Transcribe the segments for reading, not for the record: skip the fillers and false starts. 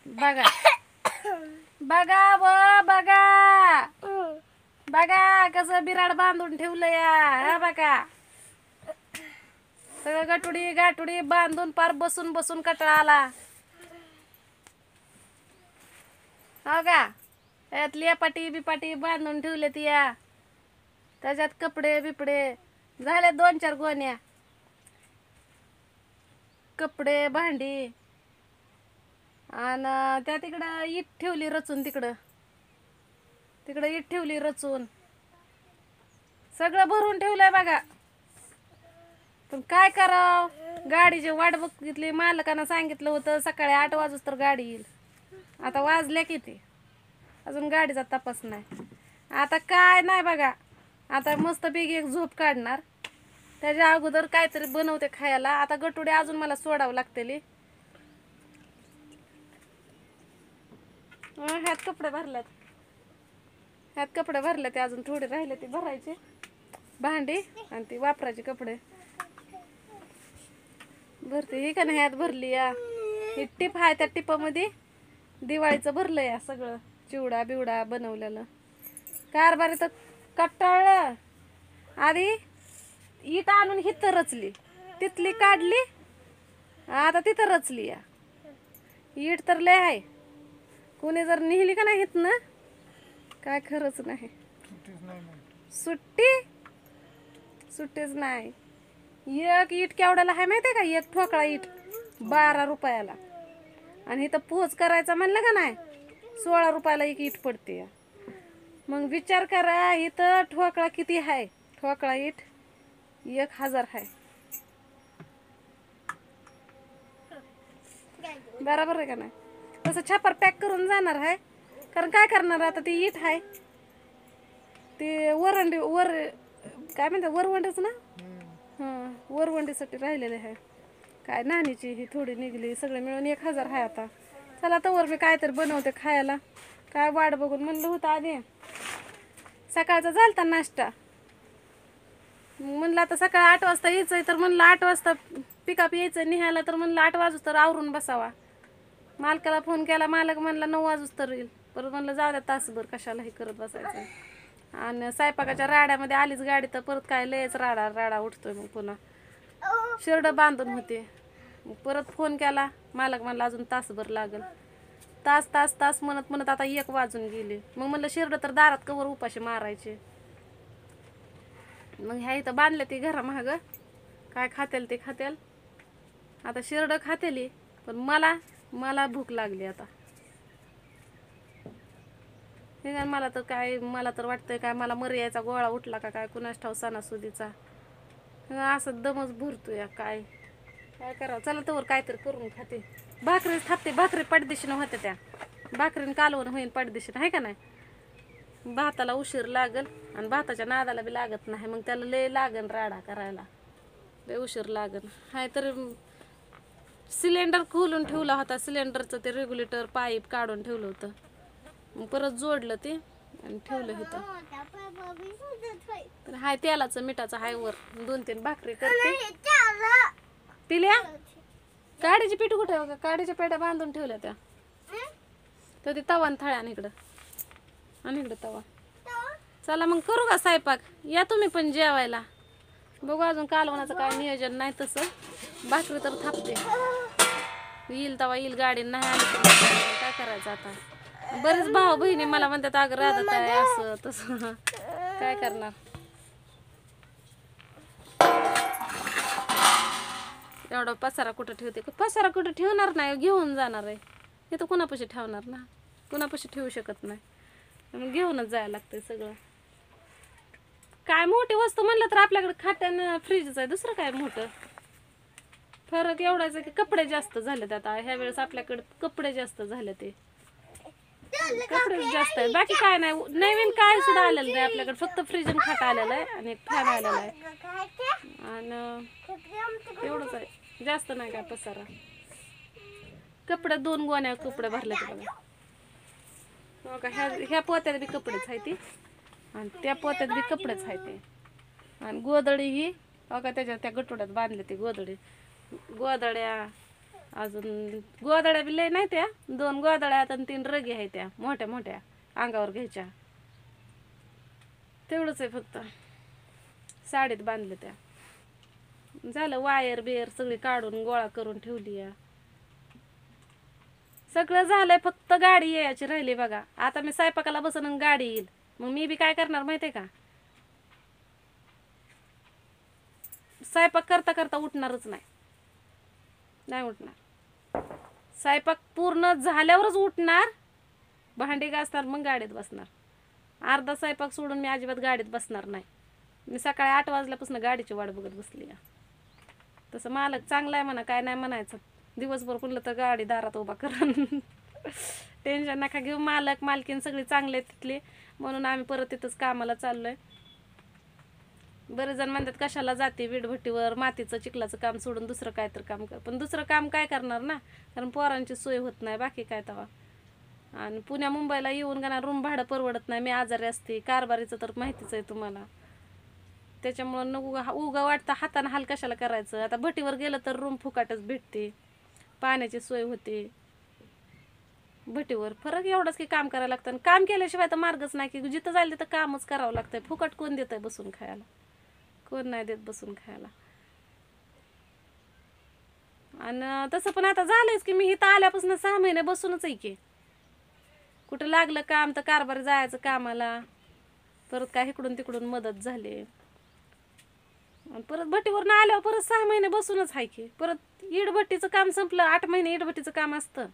बघा बघा व बघा बघा कसं बिराड बांधून ठेवलं या. हा बघा सगळं गटुडी गाटुडी बांधून पार बसून बसून कटाळा आला. हो का यात लेपाटी बिपाटी बांधून ठेवले ती या. त्याच्यात कपडे बिपडे झाले 2-4 गोण्या. कपडे भांडी आणि त्या तिकडं इट ठेवली रचून. तिकडं इट ठेवली रचून. सगळं भरून ठेवलंय बघा. पण काय कराव, गाडीची वाट बघितली. मालकानं सांगितलं होतं सकाळी 8 वाजूस तर गाडी येईल. आता वाजल्या किती अजून गाडीचा तपास नाही. आता काय नाही बघा. आता मस्त पैकी एक झोप काढणार. त्याच्या अगोदर काहीतरी बनवते खायला. आता गटुडे अजून मला सोडावं लागतेली. ह्यात कपडे भरल्यात. ते अजून थोडे राहिले ते भरायचे. भांडी आणि ती वापरायचे कपडे भरते. ही का नाही ह्यात भरली या. ही टिप आहे. त्या टिपामध्ये दिवाळीचं भरलं या सगळं. चिवडा बिवडा बनवलेलं. कारभारी तर कटाळलं. आधी इट आणून हिथं रचली, तिथली काढली, आता तिथं रचली या. इट तर लय आहे. कोणी जर निहिली का नाही हिथनं काय खरंच नाही. सुट्टीच नाही. एक इट केवढ्याला आहे माहिती आहे का? एक ठोकळा इट 12 रुपयाला. आणि इथं पोच करायचा म्हणलं का नाही 16 रुपयाला एक इट पडते. मग विचार करा इथं ठोकळा किती आहे. ठोकळा इट 1000 आहे. बरोबर आहे का नाही? तसं छापर पॅक करून जाणार आहे. कारण काय करणार आता ती इट आहे ते काय म्हणतात वरवंडच ना. हां वरवंडीसाठी राहिलेले आहे. काय नानीची ही थोडी निघली. सगळे मिळून 1000 आहे. आता चला तर मी काहीतरी बनवते खायला. काय वाट बघून म्हणलं होतं आधी. सकाळचा झालता नाश्ता. म्हणलं आता सकाळी 8 वाजता यायचंय तर म्हणलं 8 वाजता पिकअप यायचं निघायला तर म्हणलं 8 वाजूस तर आवरून बसावा. मालकाला फोन केला. मालक म्हणला 9 वाजूस तर येईल. परत म्हणलं जाऊ द्या तासभर कशाला हे करत बसायचं. आणि स्वयंपाकाच्या राड्यामध्ये आलीच गाडी तर परत काय लयच राडा उठतोय. मग पुन्हा शिरड बांधून होते. मग परत फोन केला. मालक म्हणला अजून तासभर लागल. तास म्हणत आता 1 वाजून गेले. मग म्हणलं शिरड तर दारात कवर उपाशी मारायचे. मग ह्या इथं बांधले ती घरामाग. काय खातेल ते खातेल. आता शिरड खातेली. पण मला भूक लागली आता. हे मला तर वाटतंय काय मला मर यायचा गोळा उठला का काय कुणास ठाव सणासुदीचा. असं दमच भरतोय. काय करावं. चला तर काहीतरी करून खाते. भाकरीच थापते. भाकरी पडदिशीनं होत्या त्या. भाकरीनं कालवण होईन पडदिशीनं आहे का नाही. भाताला उशीर लागल आणि भाताच्या नादाला बी लागत नाही. मग त्याला लय लागन राडा करायला. लय उशीर लागन. हाय तर सिलेंडर खोलून ठेवला होता. सिलेंडरचं ते रेग्युलेटर पाईप काढून ठेवलं होतं. मग परत जोडलं ते आणि ठेवलं होतं. तर हाय तेलाचं मिठाचं हाय वर 2-3 भाकरी करते. पिल्या काडीची पीठ कुठे बघा. काडीच्या पेट्या बांधून ठेवल्या त्या. तर ते तवा आणि थळ्या आणि इकडं तवा. चला मग करू का स्वयंपाक. या तुम्ही पण जेवायला. बघू अजून कालवणाचं काय नियोजन नाही. तसं भाकरी तर थापते. येईल तवा येईल. गाडी नाही आली काय करायचं आता. बरेच भाऊ बहिणी मला म्हणतात अगं राहत आहे असं तसं. काय करणार. एवढा पसारा कुठं ठेवते. पसारा कुठं ठेवणार नाही. घेऊन जाणार आहे. हे तर कुणापाशी ठेवणार ना. कुणापाशी ठेवू शकत नाही. मग घेऊनच जायला लागतंय सगळं. काय मोठी वस्तू म्हणलं तर आपल्याकडे खात्यानं फ्रीजच आहे. दुसरं काय मोठं. फरक एवढाच आहे की कपडे जास्त झालेत आता. ह्या वेळेस आपल्याकडे कपडे जास्त झाले. ते कपडे जास्त आहे. बाकी काय नाही. नवीन काय सुद्धा आलेलं नाही आपल्याकडे. फक्त फ्रीज आणि खाट आलेलं आहे आणि एक फॅन आलेला आहे. आणि एवढंच आहे. जास्त नाही काय पसारा. कपडे 2 गोण्या कपडे भरले ते बघा. हो का. ह्या पोत्यात बी कपडेच आहे ती आणि त्या पोत्यात बी कपडेच आहे ते. आणि गोदडी ही बघा त्याच्या त्या गटोड्यात बांधले ते गोदडी. गोदड्या अजून गोदड्या बी लय नाही त्या, 2 गोदड्या आणि 3 रगी आहे त्या मोठ्या मोठ्या अंगावर घ्यायच्या, तेवढंच आहे फक्त. साडीत बांधलं त्या. झालं वायर बियर सगळी काढून गोळा करून ठेवली या. सगळं झालंय, फक्त गाडी यायची राहिली बघा. आता मी स्वयंपाकाला बसन आणि गाडी येईल, मग मी बी काय करणार माहितीये का, स्वयंपाक करता करता उठणारच नाही उठणार. स्वयंपाक पूर्ण झाल्यावरच उठणार, भांडी घासणार, मग गाडीत बसणार. अर्धा स्वयंपाक सोडून मी अजिबात गाडीत बसणार नाही. मी सकाळी 8 वाजल्यापासून गाडीची वाट बघत बसली. तसं मालक चांगला आहे म्हणा, काय नाही म्हणायचं. दिवसभर कुठलं तर गाडी दारात उभा करून टेन्शन नका घेऊ. मालक मालकीन सगळी चांगले तिथले, म्हणून आम्ही परत तिथंच कामाला चाललोय. बरेच जण म्हणतात कशाला जाते वीटभट्टीवर, मातीचं चिखलाचं काम सोडून दुसरं काय तर काम कर. पण दुसरं काम काय करणार ना, कारण पोरांची सोय होत नाही, बाकी काय तवा. आणि पुण्या मुंबईला येऊन का ना रूम भाडं परवडत नाही. मी आजारी असते, कारभारीचं तर माहितीच आहे तुम्हाला. त्याच्यामुळं उगा वाटतं हातानं हाल कशाला करायचं. आता भट्टीवर गेलं तर रूम फुकाटच भेटते, पाण्याची सोय होते. भट्टीवर फरक एवढाच की काम करायला लागतं, आणि काम केल्याशिवाय तर मार्गच नाही की जिथं जाईल तिथं कामच करावं लागतंय. फुकट कोण देत आहे बसून खायला, कोण नाही देत बसून खायला. आणि तसं पण आता झालंच की मी इथं आल्यापासून 6 महिने बसूनच आहे की. कुठं लागलं काम तर कारभार जायचं कामाला, परत काय इकडून तिकडून मदत झाली. आणि परत भट्टीवरून आल्यावर परत 6 महिने बसूनच आहे की. परत इडभट्टीचं काम संपलं, 8 महिने इडभट्टीचं काम असतं,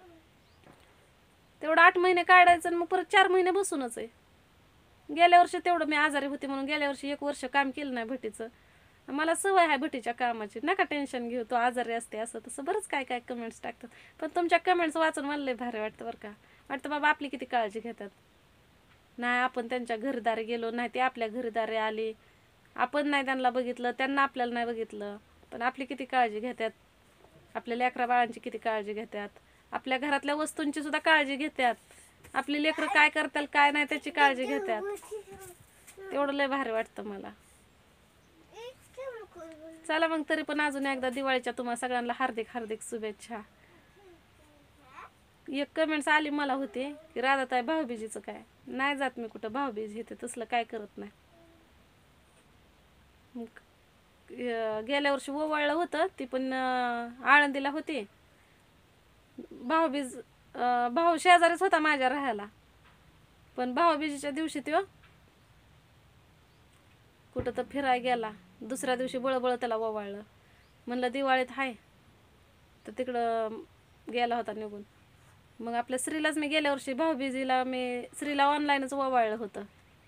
तेवढं 8 महिने काढायचं आणि मग परत 4 महिने बसूनच आहे. गेल्या वर्षी तेवढं मी आजारी होते म्हणून गेल्या वर्षी 1 वर्ष काम केलं नाही भट्टीचं. मला सवय आहे भट्टीच्या कामाची, नका टेन्शन घेऊ, तो आजारी असते असं तसं. बरंच काय काय कमेंट्स टाकतात, पण तुमच्या कमेंट्स वाचून मला लय भारी वाटतं बरं का. वाटतं बाबा आपली किती काळजी घेतात. नाही आपण त्यांच्या घरदारी गेलो नाही, ते आपल्या घरदारी आले, आपण नाही त्यांना बघितलं, त्यांना आपल्याला नाही बघितलं, पण आपली किती काळजी घेतात. आपल्या लेकरा बाळांची किती काळजी घेतात, आपल्या घरातल्या वस्तूंची सुद्धा काळजी घेतात. आपली लेकरं काय करतात काय नाही त्याची काळजी घेतात. तेवढं लय भारी वाटतं मला. चला मग तरी पण अजून एकदा दिवाळीच्या तुम्हाला सगळ्यांना हार्दिक हार्दिक शुभेच्छा. एक कमेंट्स आली मला होते की राधाताई भाऊबीजीचं काय नाही जात मी कुठं, भाऊबीज येते तसलं काय करत नाही. गेल्या वर्षी ओवाळलं होतं, ती पण आळंदीला होती. भाऊबीज भाऊ शेजारीच होता माझ्या राहायला, पण भाऊबीजीच्या दिवशी तो कुठं तर फिरायला गेला. दुसऱ्या दिवशी बळबळ त्याला ओवाळलं. म्हणलं दिवाळीत हाय, तर तिकडं गेला होता निघून. मग आपल्या श्रीलाच मी गेल्या वर्षी भाऊबीजीला मी श्रीला ऑनलाईनच ओवाळलं होतं.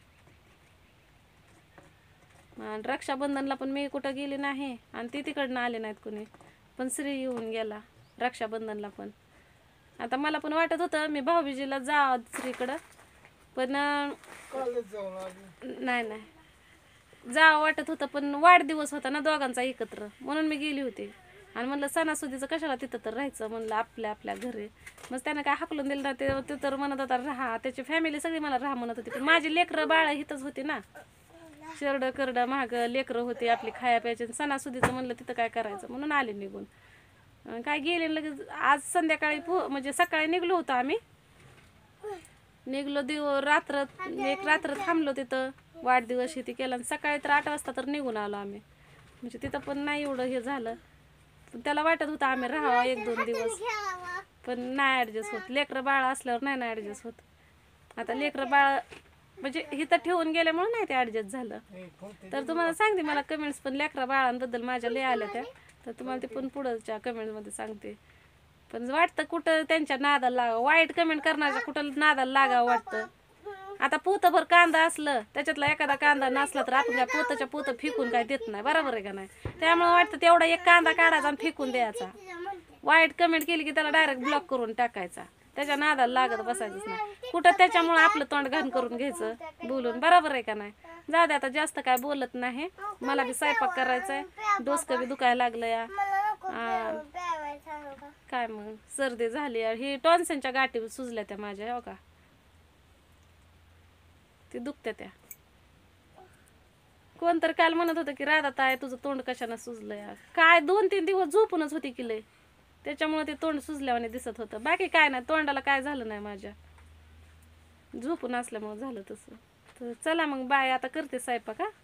आणि रक्षाबंधनला पण मी कुठं गेली नाही, आणि ती तिकडनं आले नाहीत कुणी, पण श्री येऊन गेला रक्षाबंधनला पण. आता मला पण वाटत होतं मी भाऊबीजीला जा श्रीकडं, पण नाही जावं वाटत होतं, पण वाढदिवस होता ना दोघांचा एकत्र, म्हणून मी गेली होती. आणि म्हणलं सणासुदीचं कशाला तिथं तर राहायचं, म्हणलं आपल्या आपल्या घरी. मग त्यानं काय हाकलून दिलं ना, ते तर म्हणत होता राहा, त्याची फॅमिली सगळी मला राहा म्हणत होती, पण माझी लेकरं बाळं इथंच होती ना, शेरडं करडं महाग लेकरं होती आपली खाया प्यायची. सणासुदीचं म्हणलं तिथं काय करायचं, म्हणून आले निघून. काय गेले लगेच आज संध्याकाळी म्हणजे सकाळी निघलो होतो आम्ही. निघलो रात्र एक रात्र थांबलो तिथं, वाढदिवस हे केला, आणि सकाळी तर 8 वाजता तर निघून आलो आम्ही. म्हणजे तिथं पण नाही एवढं हे झालं, पण त्याला वाटत होतं आम्ही राहावं 1-2 दिवस, पण नाही ॲडजस्ट होत. लेकरं बाळ असल्यावर नाही ॲडजस्ट होत. आता लेकरं बाळ म्हणजे इथं ठेवून गेल्यामुळे नाही ते ॲडजस्ट झालं. तर तुम्हाला सांगते, मला कमेंट्स पण लेकरा बाळांबद्दल माझ्या लय आल्या त्या, तर तुम्हाला ते पण पुढच्या कमेंट्समध्ये सांगते. पण वाटतं कुठं त्यांच्या नादाला लागावं, वाईट कमेंट करण्याच्या कुठं नादाला लागावं वाटतं. आता पोतभर कांदा असलं, त्याच्यातला एखादा कांदा नसला तर आपण काय पोताच्या पोतं फेकून काय देत नाही, बरोबर आहे का नाही. त्यामुळे वाटतं तेवढा एक कांदा काढायचा आणि फेकून द्यायचा. वाईट कमेंट केली की त्याला डायरेक्ट ब्लॉक करून टाकायचा, त्याच्या नादाला लागत बसायचंच नाही. कुठं त्याच्यामुळे आपलं तोंड घाण करून घ्यायचं बोलून, बरोबर आहे का नाही. जाऊ दे आता जास्त काय बोलत नाही, मला बी स्वयंपाक करायचा आहे, डोसकं बी दुखायला लागलं या. काय मग सर्दी झाली, ही टॉन्सिलच्या गाठी सुजल्या त्या माझ्या, हो का ते दुखत्या त्या. कोण तर काल म्हणत होतं की राधाताई तुझं तोंड कशानं सुजलं या. काय 2-3 दिवस झोपूनच होती की लय, त्याच्यामुळे ते तोंड सुजल्यावाने दिसत होतं. बाकी काय नाही, तोंडाला काय झालं नाही माझ्या, झोपून असल्यामुळं झालं तसं. तर चला मग बाय, आता करते स्वयंपाक. हा.